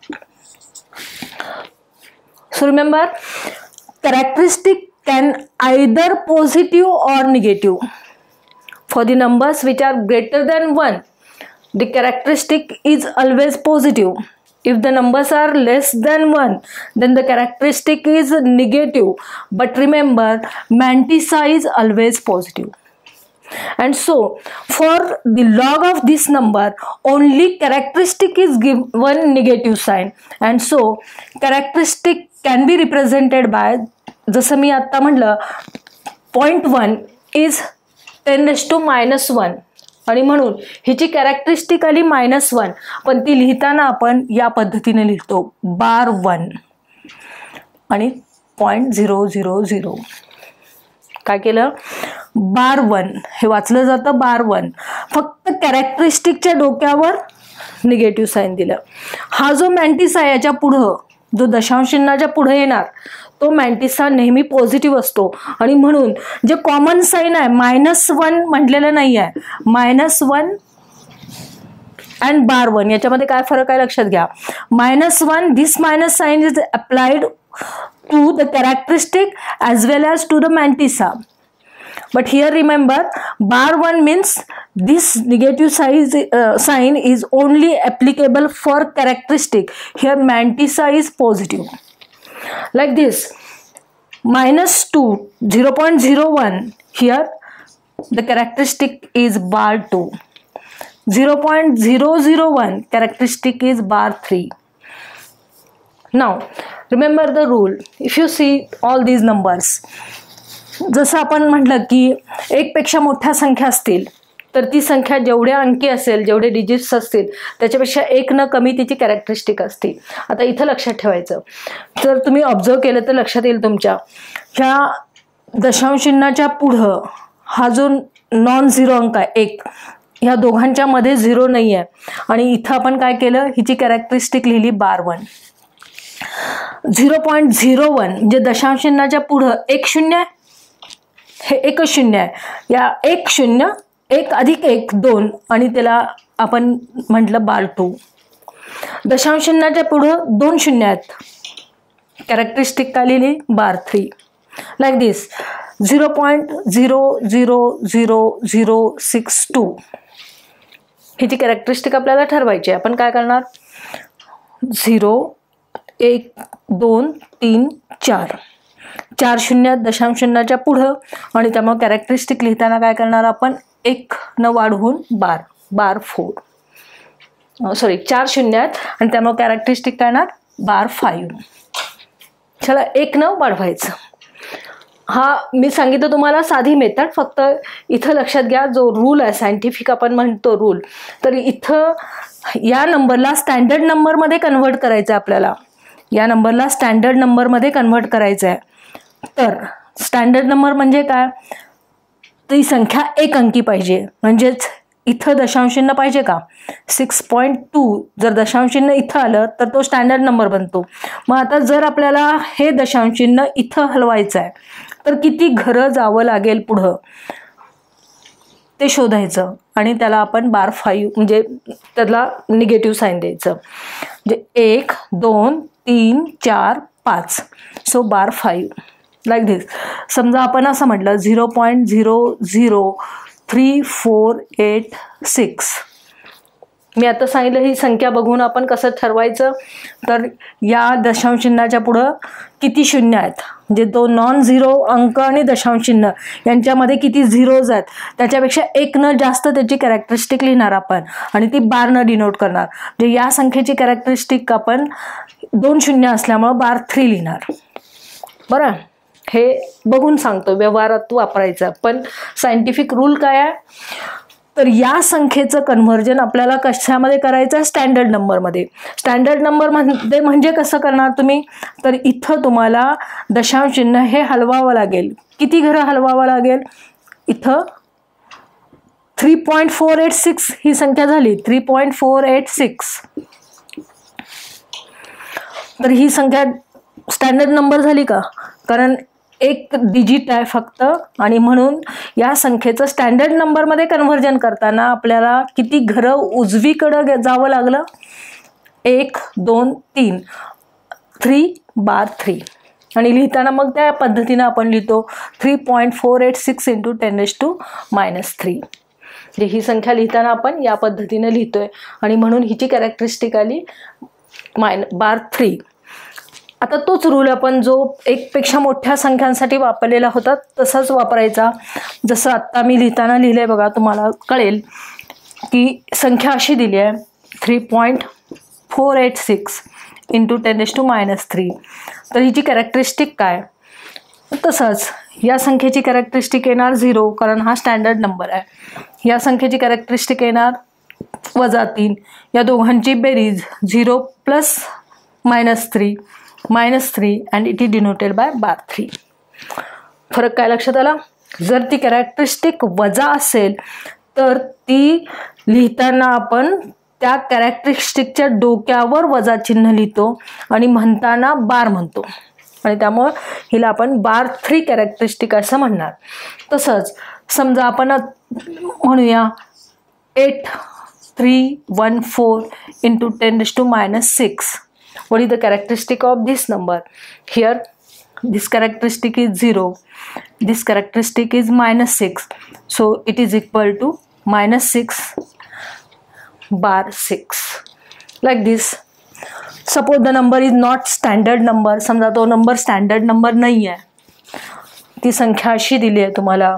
So remember characteristic can either positive or negative. For the numbers which are greater than one the characteristic is always positive. If the numbers are less than one, then the characteristic is negative. But remember, mantissa is always positive. And so, for the log of this number, only characteristic is given negative sign. And so, characteristic can be represented by, जसं मी आता म्हटलं, point one is ten raised to minus one. आणि म्हणून हिची characteristic आली minus one, पण ती लिहिताना आपण या पद्धतीने लिहितो बार वन आणि पॉईंट झिरो झिरो झिरो. काय केलं? बार वन हे वाचलं जातं बार वन. फक्त कॅरेक्टरिस्टिकच्या डोक्यावर निगेटिव्ह साईन दिलं. हा जो मॅन्टिसा आहे याच्या पुढं जो दशांश चिन्हाच्या पुढे येणार तो मॅन्टिसा नेहमी पॉझिटिव्ह असतो आणि म्हणून जे कॉमन साईन आहे मायनस वन म्हटलेलं नाही आहे, minus one and bar one याच्यामध्ये काय फरक आहे लक्षात घ्या. Minus one this minus sign is applied to the characteristic as well as to the mantissa. But here remember bar one means this negative size, uh, sign is only applicable for characteristic. Here mantissa is positive. Like this minus two zero point zero one, here the characteristic is bar two. zero point zero zero one characteristic is bar three. Now remember the rule. If you see all these numbers, जसं आपण म्हटलं की एक पेक्षा मोठ्या संख्या असतील तर ती संख्या जेवढ्या अंकी असेल जेवढे डिजिट्स असतील त्याच्यापेक्षा एक न कमी तिची कॅरेक्टरिस्टिक असते. आता इथं लक्षात ठेवायचं, जर तुम्ही ऑब्झर्व केलं तर लक्षात येईल तुमच्या ह्या दशांश चिन्हाच्या पुढं हा जो नॉन झिरो अंक आहे एक, ह्या दोघांच्या मध्ये झिरो नाही आहे आणि इथं आपण काय केलं हिची कॅरेक्टरिस्टिक लिहिली bar one. Zero point zero one म्हणजे दशांश चिन्हाच्या पुढं एक शून्य आहे, हे एकच शून्य आहे. या एक शून्य एक अधिक एक दोन आणि त्याला आपण म्हटलं बार टू. दशांश चिन्हाच्या पुढं दोन शून्य आहेत, कॅरेक्टरिस्टिक काय लिहिली bar three. Like this zero point zero zero zero zero six two ह्याची कॅरेक्टरिस्टिक आपल्याला ठरवायची आहे. आपण काय करणार झिरो एक दोन तीन चार चार शून्य दशांश शून्याच्या पुढं आणि त्यामुळे कॅरेक्टरिस्टिक लिहिताना काय करणार आपण एक न वाढवून बार बार फोर सॉरी चार शून्य आहेत आणि त्यामुळे कॅरेक्टरिस्टिक काय येणार बार फाईव्ह. चला एक न वाढवायचं. हा मी सांगितलं तुम्हाला साधी मेथड, फक्त इथं लक्षात घ्या जो रूल आहे सायंटिफिक आपण म्हणतो रूल, तर इथं या नंबरला स्टँडर्ड नंबरमध्ये कन्वर्ट करायचं आहे आपल्याला, या नंबरला स्टँडर्ड नंबरमध्ये कन्वर्ट करायचं आहे. तर स्टँडर्ड नंबर म्हणजे काय, ती संख्या एक अंकी पाहिजे, म्हणजेच इथं दशांशचिन्ह पाहिजे का, सिक्स पॉईंट टू जर दशांशचिन्ह इथं आलं तर तो स्टँडर्ड नंबर बनतो. मग आता जर आपल्याला हे दशांशचिन्ह इथं हलवायचं आहे तर किती घरं जावं लागेल पुढं ते शोधायचं आणि त्याला आपण बार फाईव्ह म्हणजे त्याला निगेटिव्ह साईन द्यायचं. म्हणजे एक दोन तीन चार पाच, so bar five like this. समजा आपण असं म्हटलं zero point zero zero three four eight six. मी आता सांगितलं ही संख्या बघून आपण कसं ठरवायचं, तर या दशांश चिन्हाच्या पुढं किती शून्य आहेत, म्हणजे तो नॉन झिरो अंक आणि दशांश चिन्ह यांच्यामध्ये किती झिरोज आहेत त्याच्यापेक्षा एक न जास्त त्याची कॅरेक्टरिस्टिक लिहिणार आपण आणि ती बारनं डिनोट करणार. म्हणजे या संख्येची कॅरेक्टरिस्टिक आपण दोन शून्य असल्यामुळं बार थ्री लिहिणार. बरं, हे बघून सांगतो, व्यवहारात वापरायचं. पण सायंटिफिक रूल काय आहे, तर या संख्येचं कन्व्हर्जन आपल्याला कशामध्ये करायचं आहे, स्टँडर्ड नंबरमध्ये. स्टँडर्ड नंबरमध्ये म्हणजे कसं करणार तुम्ही, तर इथं तुम्हाला दशांश चिन्ह हे हलवावं लागेल. किती घरं हलवावं लागेल, इथं three point four eight six ही संख्या झाली, three point four eight six. तर ही संख्या स्टँडर्ड नंबर झाली का, कारण एक डिजिट आहे फक्त, आणि म्हणून या संख्येचं स्टँडर्ड नंबरमध्ये कन्व्हर्जन करताना आपल्याला किती घरं उजवीकडं जावं लागलं, एक दोन तीन, थ्री बार थ्री. आणि लिहिताना मग त्या पद्धतीनं आपण लिहितो three point four eight six into ten raise to minus three. म्हणजे ही संख्या लिहिताना आपण या पद्धतीनं लिहितोय आणि म्हणून हिची कॅरेक्टरिस्टिक आली मायन बार थ्री. आता तोच रूल आपण जो एकपेक्षा मोठ्या संख्यांसाठी वापरलेला होता तसाच वापरायचा. जसं आत्ता मी लिहिताना लिहिलं आहे बघा, तुम्हाला कळेल की संख्या अशी दिली आहे three point four eight six into ten raise to minus three. तर हिची कॅरेक्टरिस्टिक काय, तसंच या संख्येची कॅरेक्टरिस्टिक येणार झिरो, कारण हा स्टँडर्ड नंबर आहे. या संख्येची कॅरेक्टरिस्टिक येणार वजा तीन. या दोघांची बेरीज zero plus minus three, minus three and it is denoted by bar three. फरक काय लक्षात आला, जर ती कॅरेक्टरिस्टिक वजा असेल तर ती लिहिताना आपण त्या कॅरेक्टरिस्टिकच्या डोक्यावर वजा चिन्ह लिहितो आणि म्हणताना बार म्हणतो, आणि त्यामुळं हिला आपण बार थ्री कॅरेक्टरिस्टिक असं म्हणणार. तसंच समजा आपण म्हणूया eight three one four into ten raise to minus six. What is the characteristic of this number? Here this characteristic is zero, this characteristic is minus six, so it is equal to minus six bar six, like this. Suppose the number is not standard number, समजा तो number standard number नाही आहे, ती संख्या अशी दिली आहे तुम्हाला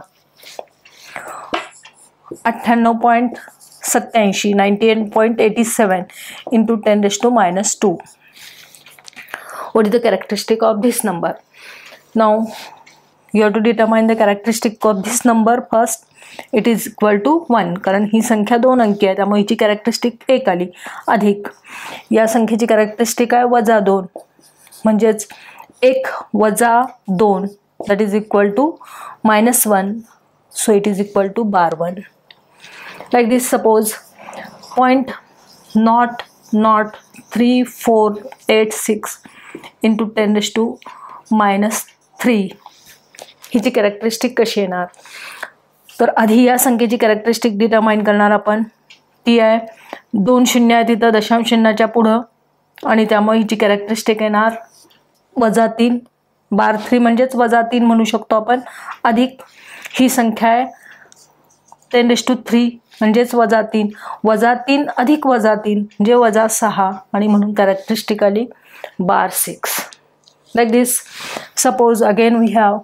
अठ्ठ्याण्णव पॉईंट सत्याऐंशी ninety eight point eighty seven into ten raise to minus two. What is the characteristic of this number? Now you have to determine the characteristic of this number first. It is equal to one, कारण ही संख्या दोन अंकी आहे त्यामुळे हिची characteristic एक आली, अधिक या संख्येची कॅरेक्टरिस्टिक आहे वजा दोन, म्हणजेच एक वजा दोन that is equal to minus one, so it is equal to bar one. Like this. Suppose point nought nought three four eight six into ten raise to minus three. हिची कॅरेक्टरिस्टिक कशी येणार, तर आधी या संख्येची कॅरेक्टरिस्टिक डिटरमाइन करणार आपण. ती आहे दोन शून्य आहे तिथं दशांश चिन्हाच्या पुढं, आणि त्यामुळे हिची कॅरेक्टरिस्टिक येणार वजा तीन. बार थ्री म्हणजेच वजा तीन म्हणू शकतो आपण, अधिक ही संख्या आहे टेन रेज टू थ्री म्हणजेच वजा तीन, वजा तीन अधिक वजा तीन म्हणजे वजा सहा, आणि म्हणून कॅरेक्टरिस्टिक आली bar six. Like this. Suppose again we have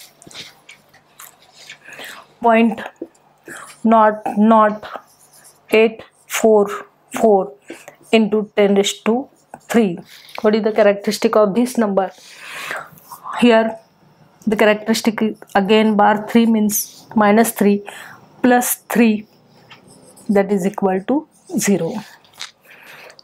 point nought nought eight four four into ten raise to three. What is the characteristic of this number? Here the characteristic again bar three means minus three plus three, that is equal to zero.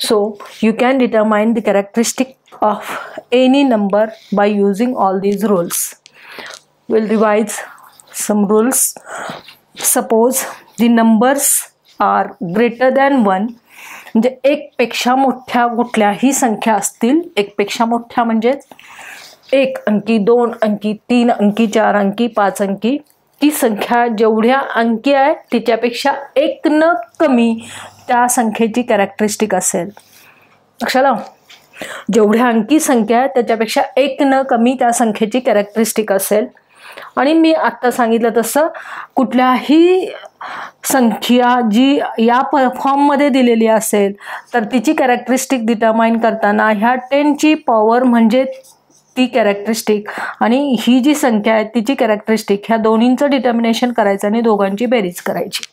So you can determine the characteristic of any number by using all these rules. We'll revise some rules. Suppose the numbers are greater than one, म्हणजे एक पेक्षा मोठ्या कुठल्याही संख्या असतील, एक पेक्षा मोठ्या म्हणजे एक अंकी, दोन अंकी, तीन अंकी, चार अंकी, पाच अंकी, ती संख्या जेवढ्या अंकी आहे तिच्यापेक्षा एक न कमी त्या संख्येची कॅरेक्टरिस्टिक असेल. लक्षात, जेवढ्या अंकी संख्या आहे त्याच्यापेक्षा एक न कमी त्या संख्येची कॅरेक्टरिस्टिक असेल. आणि मी आत्ता सांगितलं तसं कुठल्याही संख्या जी या फॉर्ममध्ये दिलेली असेल तर तिची कॅरेक्टरिस्टिक डिटरमाइन करताना ह्या टेनची पॉवर म्हणजे ती कॅरेक्टरिस्टिक आणि ही जी संख्या आहे तिची कॅरेक्टरिस्टिक ह्या दोन्हींचं डिटर्मिनेशन करायचं आणि दोघांची बेरीज करायची.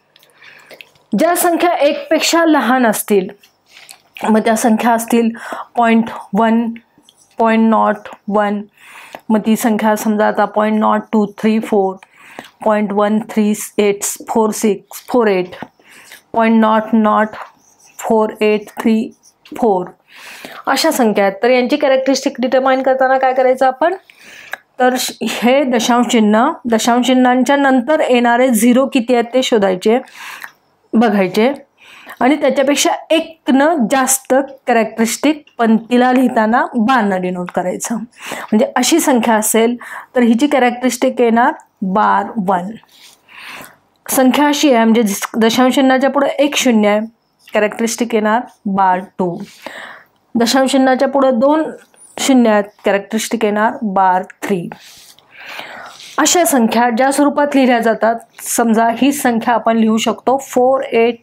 ज्या संख्या एक पेक्षा लहान असतील मग त्या संख्या असतील point one, point nought one, मग ती संख्या समजा आता point nought two three four, point one three eight four six four eight, point nought nought four eight three four, अशा संख्या आहेत. तर यांची कॅरेक्टरिस्टिक डिटरमाइन करताना काय करायचं आपण, तर हे दशांश चिन्ह, दशांश चिन्हांच्या नंतर येणारे झिरो किती आहेत ते शोधायचे, बघायचे आणि त्याच्यापेक्षा एक न जास्त कॅरेक्टरिस्टिक पंक्तीला लिहिताना बारनं डिनोट करायचं. म्हणजे अशी संख्या असेल तर हिची कॅरेक्टरिस्टिक येणार बार वन. संख्या अशी आहे म्हणजे दशांश चिन्हाच्या पुढे एक शून्य आहे, कॅरेक्टरिस्टिक येणार बार टू. दशांश चिन्हाच्या पुढे दोन शून्य आहेत, कॅरेक्टरिस्टिक येणार बार थ्री. अशा संख्या ज्या स्वरूपात लिहिल्या जातात, समजा ही संख्या आपण लिहू शकतो four eight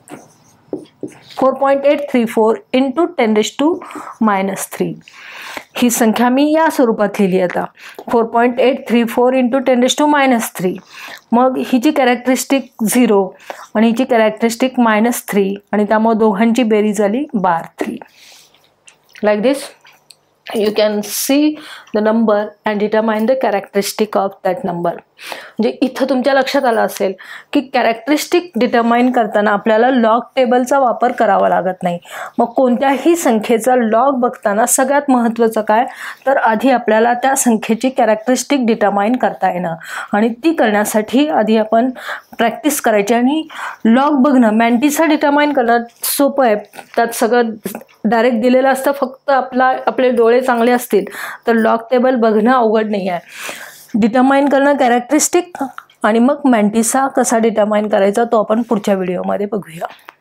four point eight three four into ten raise to minus three. ही संख्या मी या स्वरूपात लिहिली आता four point eight three four into ten raise to minus three. मग हिची कॅरेक्टरिस्टिक झिरो आणि हिची कॅरेक्टरिस्टिक मायनस थ्री आणि त्यामुळे दोघांची बेरीज झाली bar three. Like this you can see the number and determine the characteristic of that number. म्हणजे इथं तुमच्या लक्षात आलं असेल की कॅरेक्टरिस्टिक डिटरमाइन करताना आपल्याला लॉग टेबलचा वापर करावा लागत नाही. मग कोणत्याही संख्येचा लॉग बघताना सगळ्यात महत्त्वाचं काय, तर आधी आपल्याला त्या संख्येची कॅरेक्टरिस्टिक डिटरमाइन करता येणं आणि ती करण्यासाठी आधी आपण प्रॅक्टिस करायची. आणि लॉग बघणं, मॅन्टिसा डिटरमाइन करणं सोपं आहे, त्यात सगळं डायरेक्ट दिलेलं असतं, फक्त आपला आपले डोळे चांगले असतील तर लॉग टेबल बघणं अवघड नाही आहे. डिटरमाइन करणं कॅरेक्टरिस्टिक आणि मग मॅन्टिसा कसा डिटरमाइन करायचा तो आपण पुढच्या व्हिडिओमध्ये बघूया.